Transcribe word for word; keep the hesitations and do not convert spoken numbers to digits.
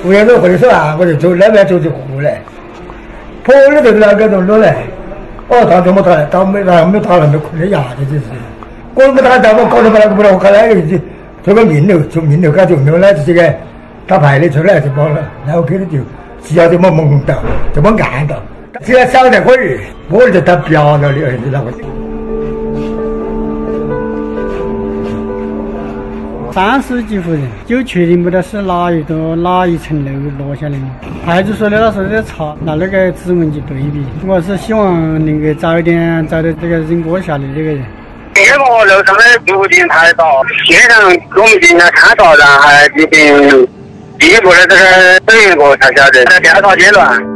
五点钟回来说啊，我就走那边走就过来，跑了就那个都落来。哦，他怎么他他没他没他那没困的牙的就是，我们他他我搞得把那个不了，我看那个就这个名流从名流开就没有那这个他排的出来就跑了，然后给他就只要这么蒙到，这么暗到，只要少点会儿，我就他标了的儿子那个。 三十几户人，就确定不到是哪一栋哪一层楼落下来的。派出所的老师在查，拿那个指纹去对比。我是希望能够早一点找到这个人过下来这个人。 这个楼上的路径太早，现场我们进来勘查，然后还进行进一步的这个审核过才晓得，在调查阶段。